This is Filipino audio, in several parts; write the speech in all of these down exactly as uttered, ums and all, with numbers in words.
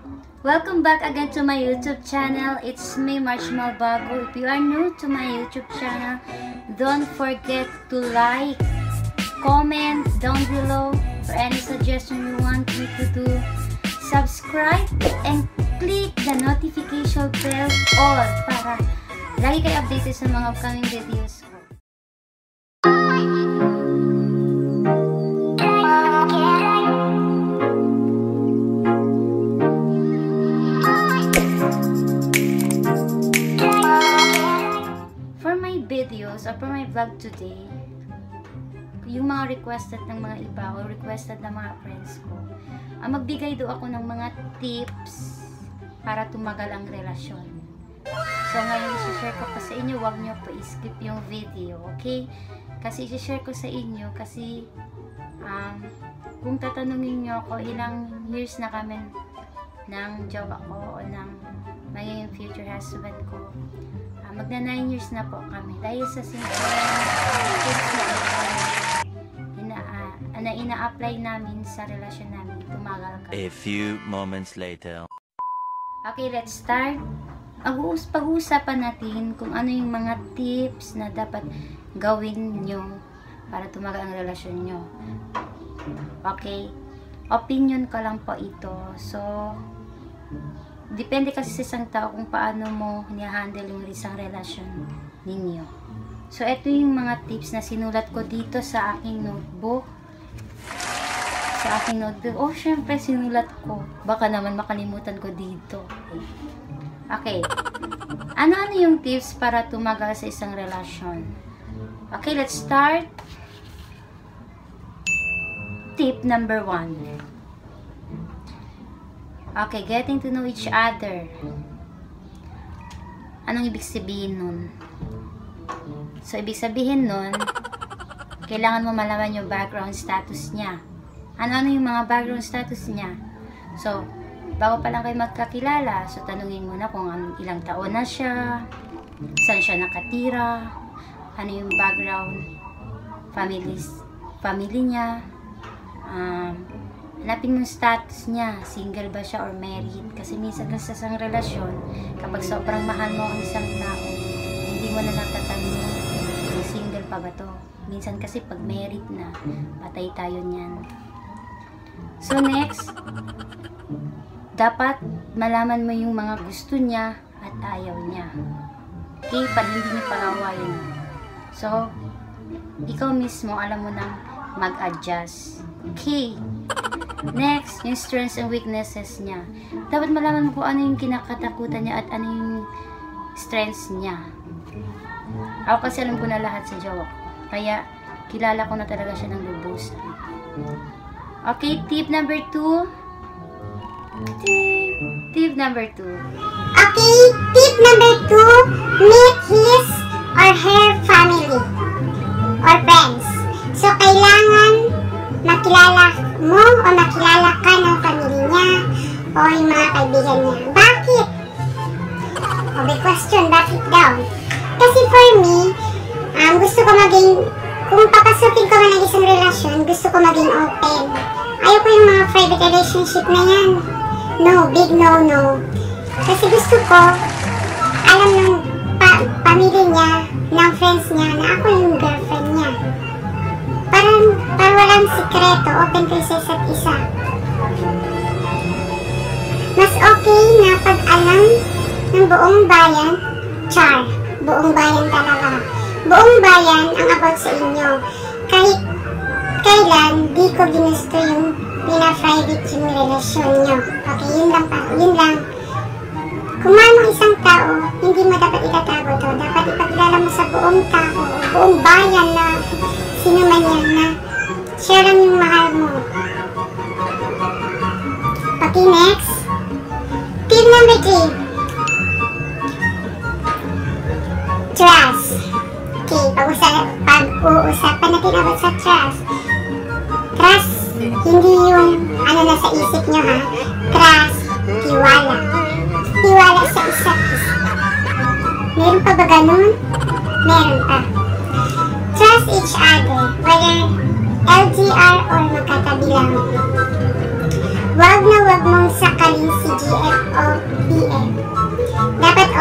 Welcome back again to my YouTube channel. It's me, Marshmal Bago. If you are new to my YouTube channel, don't forget to like, comment down below for any suggestion you want me to do. Subscribe and click the notification bell all para lagi kayo updated sa mga upcoming videos ko. For my videos or for my vlog today, yung mga requested ng mga iba o requested ng mga friends ko, ang magbigay do ako ng mga tips para tumagal ang relasyon. So ngayon i-share ko pa sa inyo, wag nyo po i-skip yung video, okay? Kasi i-share ko sa inyo kasi um, kung tatanungin nyo ako ilang years na kami ng jowa ko o ng magiging future husband ko, uh, magna nine years na po kami dahil sa simple tips na ina, uh, na ina-apply namin sa relasyon namin, tumagal kami. A few moments later. Okay, let's start. Pag-uusapan natin kung ano yung mga tips na dapat gawin nyo para tumagal ang relasyon nyo. Okay, opinion ko lang po ito. So, depende kasi sa isang tao kung paano mo ni-handle yung isang relasyon ninyo. So, ito yung mga tips na sinulat ko dito sa aking notebook. Sa aking notebook. Oh, syempre, sinulat ko. Baka naman makalimutan ko dito. Okay. Ano-ano yung tips para tumagal sa isang relasyon? Okay, let's start. Tip number one. Okay, getting to know each other. Anong ibig sabihin nun? So, ibig sabihin nun, kailangan mo malaman yung background status niya. Ano-ano yung mga background status niya? So, bago pa lang kayo magkakilala, so tanungin mo na kung ilang taon na siya, saan siya nakatira, ano yung background, families, family niya, um, hanapin mo yung status niya, single ba siya or married. Kasi minsan sa isang relasyon, kapag sobrang mahal mo ang isang tao, hindi mo na natatanong kung single pa ba to. Minsan kasi pag married na, patay tayo niyan. So next, dapat malaman mo yung mga gusto niya at ayaw niya. Okay? Para hindi niyo palawayan. So, ikaw mismo alam mo nang mag-adjust. Okay? Next, yung strengths and weaknesses niya. Dapat malaman mo kung ano yung kinakatakutan niya at ano yung strengths niya. Ako kasi alam ko na lahat sa jowa ko. Kaya, kilala ko na talaga siya ng lubusan. Okay, tip number two. Tip, tip number two. Okay, tip number two. Meet his or her family or friends. So, kailangan makilala mo o makilala ka ng family niya o yung mga kaibigan niya. Bakit? O, may question, bakit daw? Kasi for me, um, gusto ko maging, kung papasukin ko man ng isang relasyon, gusto ko maging open. Ayoko yung mga private relationship na yan. No, big no, no. Kasi gusto ko, alam ng pa pamilya niya, ng friends niya, na ako yung girlfriend niya. Parang, parang walang sikreto, open kayo sa isa't isa. Mas okay na pag alam ng buong bayan, char, buong bayan talaga. Buong bayan ang about sa inyo. Kahit kailan, di ko ginusto yung pina-private yung relasyon nyo. Okay, yun lang pa. Yun lang. Kung manong isang tao, hindi mo dapat itatago to. Dapat ipakilala mo sa buong tao, buong bayan na sino man yan na siya lang yung mahal mo. Okay, next. Tip number three. Trust. Okay, pag-uusapan natin about sa trust. Trust, hindi yung ano na sa isip nyo ha. Trust, tiwala. Tiwala sa isa't isa. Meron pa ba ganun? Meron pa. Trust each other, whether L G R or magkatabi lang. Wag na wag mong sakalin si G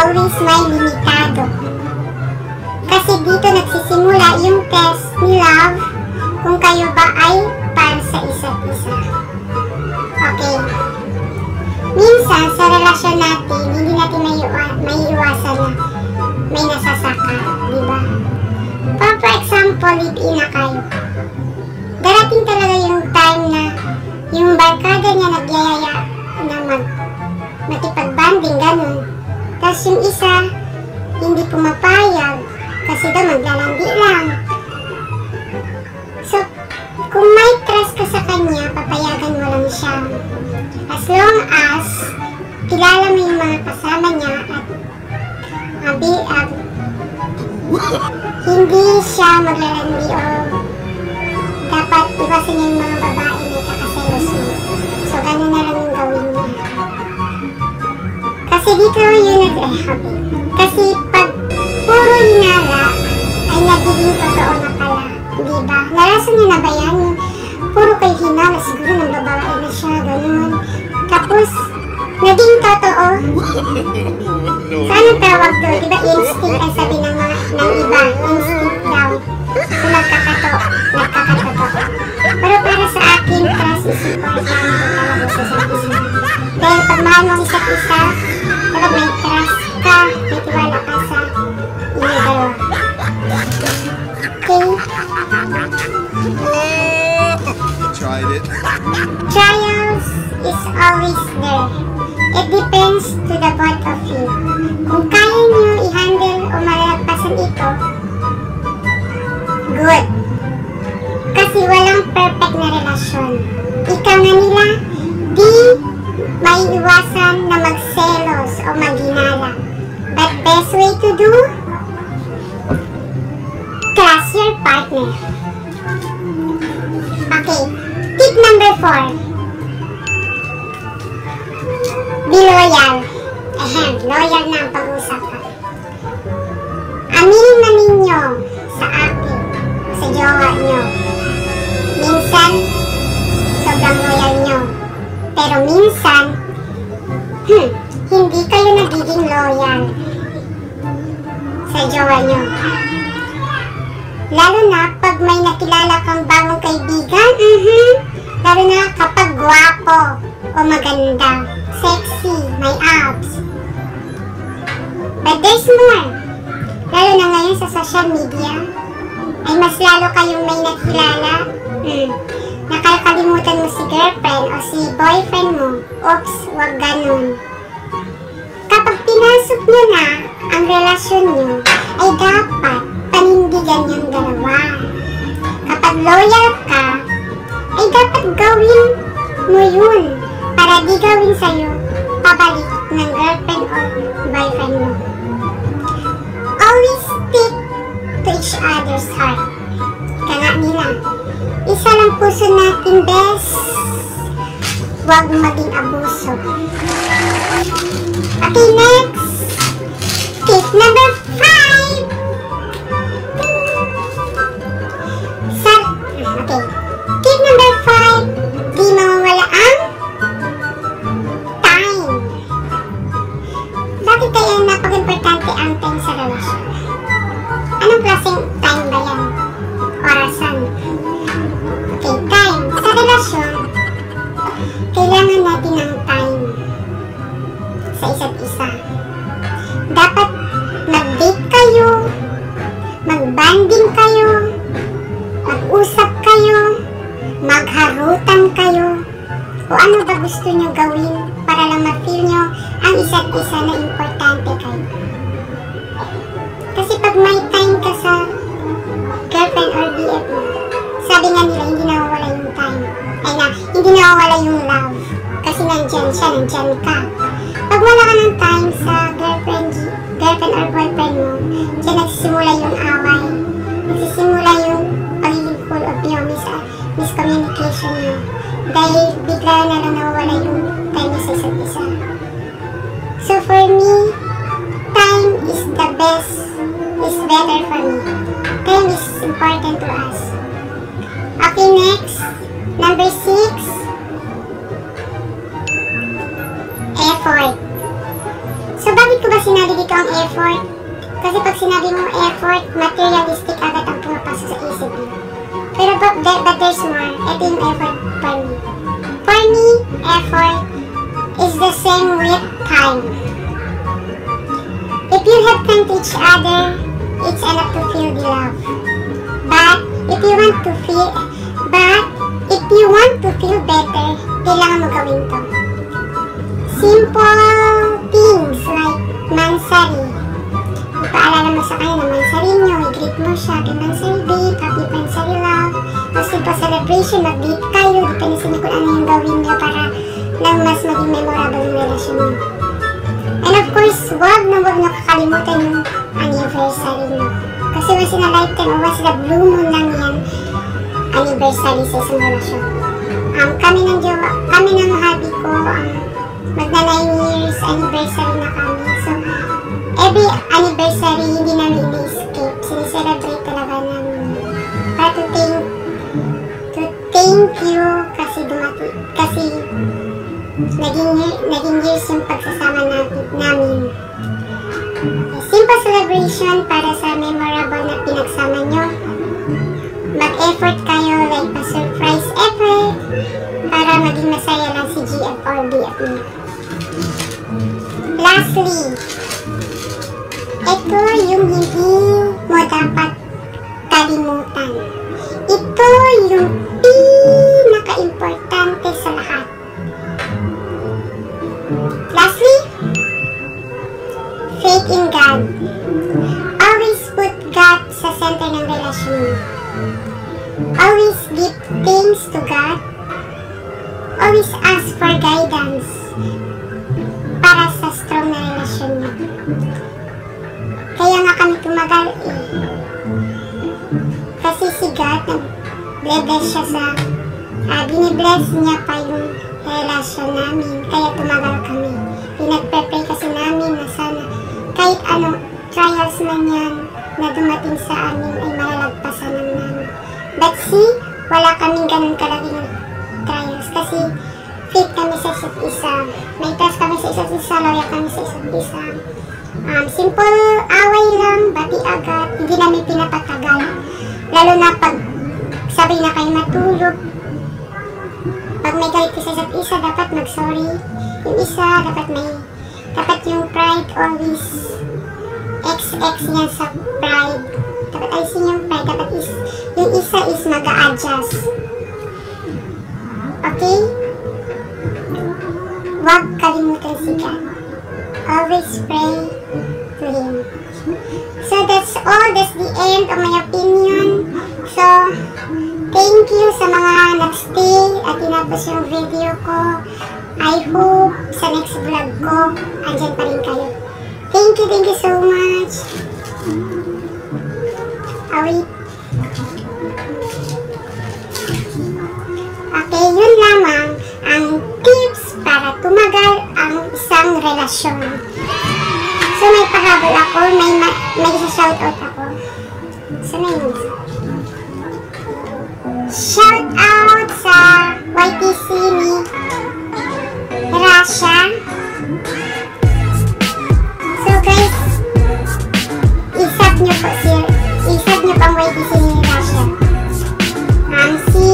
always may limitado. Kasi dito nagsisimula yung test ni love kung kayo ba ay para sa isa't isa. Okay. Minsan, sa relasyon natin, hindi natin may, may iwasan na may nasasaka, di ba? For, for example, live-in na kayo. Darating talaga yung time na yung barkada niya nagyayaya na mag makipag-banding, ganun. Tapos yung isa, hindi pumapayag kasi daw maglalandi lang. So, kung may trust ka sa kanya, papayagan mo lang siya. As long as kilala mo yung mga kasama niya at abi, uh, hindi siya maglalandi o dapat iwasan niya yung mga babae na kakaselos mo. So, gano'n na lang yung gawin niya. Kasi dito yun nag-rehabi. Kasi pag puro hinala, ay nagiging totoo na pala. Diba? Narasan niyo na ba yan? Puro kayo hinala, siguro nang babae na siya, gano'n. Tapos, naging totoo. So, anong tawag to? Diba instinct ang sabi ng, mga, ng iba? Instinct daw. So, nagkakato. Nagkakatotoo. Pero para sa akin, trust is important talaga sa isa't isa. Dahil pag mahal mo isa't isa, dapat may trust ka, may tiwala ka sa inyong dalawa. Okay? Tried it. Trials is always there. It depends to the both of you. Kung kaya nyo i-handle o malagpasan ito, good. Kasi walang perfect na relasyon. Ika nga nila, di may iwasan na magselos o maghinala. But best way to do, trust your partner. Okay, tip number four. Be loyal. Ahem, loyal na ang pag-usapan. Aminin na ninyo sa akin, sa jowa nyo. Minsan, sobrang loyal nyo. Pero minsan, hmm, hindi kayo nagiging loyal sa jowa nyo. Lalo na pag may nakilala kang bagong kaibigan, mm-hmm. Lalo na kapag gwapo o maganda, sexy, may abs. But there's more. Lalo na ngayon sa social media, ay mas lalo kayong may nakilala. Mm. Nakakalimutan mo si girlfriend o si boyfriend mo. Oops, wag ganun. Kapag pinasok nyo na ang relasyon nyo, ay dapat panindigan yung dalawa. Kapag loyal ka, ay dapat gawin mo yun para di gawin sa'yo pabalik ng girlfriend or boyfriend mo. Always stick to each other's heart. Kaya nila, isa lang puso natin, best. Huwag maging abuso. Okay, next. Tip number five. Sa, okay. Tip number five. Di mawawala ang time. Bakit kaya napag-importante ang time sa relasyon? Anong klaseng time ba yan? Orasan. Okay, time. Sa relasyon, kailangan natin ng time sa isa't isa. Dapat mag-date kayo, mag-banding kayo, mag-usap kayo, magharutan kayo, o ano ba gusto nyo gawin para lang ma-feel nyo ang isa't isa na importante kayo. Kasi pag may time ka sa girlfriend or B F mo, sabi nga nila, hindi nawawala yung time. Ay na, hindi nawawala yung love. Kasi nandyan siya, nandyan ka. Pag wala ka ng time sa girlfriend, girlfriend or boyfriend mo, dyan nagsisimula yung away. Nagsisimula yung pagiging full of nyo, mis miscommunication nyo. Dahil bigla na lang nawawala yung time sa isa't isa. So for me, time is the best, is better for me. Time is important to us. Okay, next. Number six. Effort. So, bakit ko ba sinabi dito ang effort? Kasi pag sinabi mo effort, materialistic agad ang pumapasok sa isip mo. Pero but, there, but there's more. Ito yung effort for me. For me, effort is the same with time. If you have time to each other, it's enough to feel the love. But if you want to feel, but if you want to feel better, kailangan mo gawin to. Simple things like mansari. Ipaalala mo sa kanya na mansari nyo, i-greet mo siya, happy mansari babe, happy mansari love. Tapos simple celebration, mag-greet kayo, depende sa inyo kung ano yung gawin nyo para lang mas maging memorable yung relasyon nyo. And of course, wag na wag na kakalimutan yung anniversary nyo. Kasi once in a lifetime o once in a blue moon lang yan, anniversary sa isang relasyon. Um, kami ng jowa, kami ng hubby ko, um, magna nine years anniversary na kami. So, every anniversary, hindi namin ini-escape. Sinicelebrate talaga namin. Para to thank, to thank you kasi dumati, kasi naging, naging years yung pagsasama namin. Simple celebration para sa memorable na pinagsama nyo. Mag-effort kayo like pa-surprise effort para maging masaya lang si G F or B F nyo. Lastly, ito yung hindi mo dapat kalimutan. Ito yung pinaka-importante sa lahat. Lastly, faith in God. Always put God sa center ng relasyon mo. Always give thanks to God. Always ask for guidance para sa strong na relasyon mo. Kaya nga kami tumagal eh. Kasi si God, nag-bless siya sa, uh, binibless niya pa yung relasyon namin. Kaya tumagal kami. Pinag-prepare kasi namin na sana kahit anong trials man yan na dumating sa amin ay malalagpasan ng namin. But see, wala kaming ganun kalaking trials kasi faith kami sa isa't isa. May trust kami sa isa't isa, loyal kami sa isa't isa. Um, simple away lang, bati agad, hindi namin pinapatagal. Lalo na pag sabay na kayo matulog. Pag may galit sa isa't isa, dapat mag-sorry. Yung isa, dapat may, dapat yung pride always X X yan sa pride. Dapat alisin yung pride, dapat is, yung isa is mag-a-adjust. Okay? Huwag kalimutan si God. Always pray to Him. So that's all, that's the end of my opinion. So, thank you sa mga nag-stay at tinapos yung video ko. I hope sa next vlog ko, andyan pa rin kayo. Thank you, thank you so much. Ah, wait. Okay, yun lamang ang tips para tumagal ang isang relasyon. So, may pahabol ako, may, may isa-shoutout ako. So, may isa. Shout out sa Y T C ni Rasha. So guys, isap nyo po si isap nyo pang Y T C ni Rasha. Um, si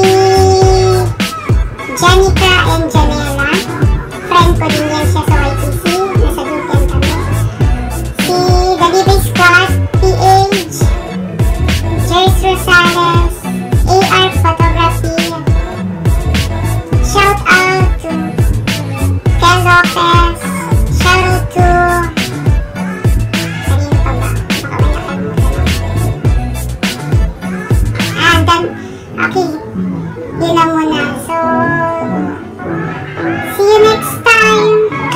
Janica and Janela, friend ko din yan siya sa Y T C, nasa Duken kami. Si Dalibe Scott, P H, Jers Rosales, A R Photography. Shout out to Ken Lopez. Shout out to kanino pa ba? Baka may nakalimutan. And then, okay, yun lang muna. So, see you next time.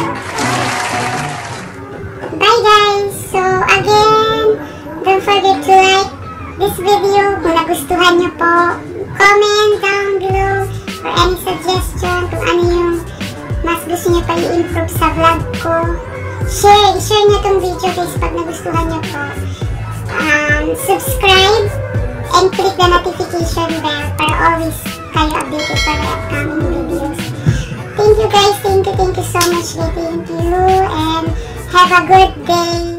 Bye guys. So, again, don't forget to like this video kung nagustuhan nyo po. Comment down below for any suggestion kung ano yung mas gusto nyo pa i-improve sa vlog ko. Share, share nyo tong video guys pag nagustuhan nyo po. Um, subscribe and click the notification bell para always kayo updated for the upcoming videos. Thank you guys, thank you, thank you so much, thank you, and Have a good day.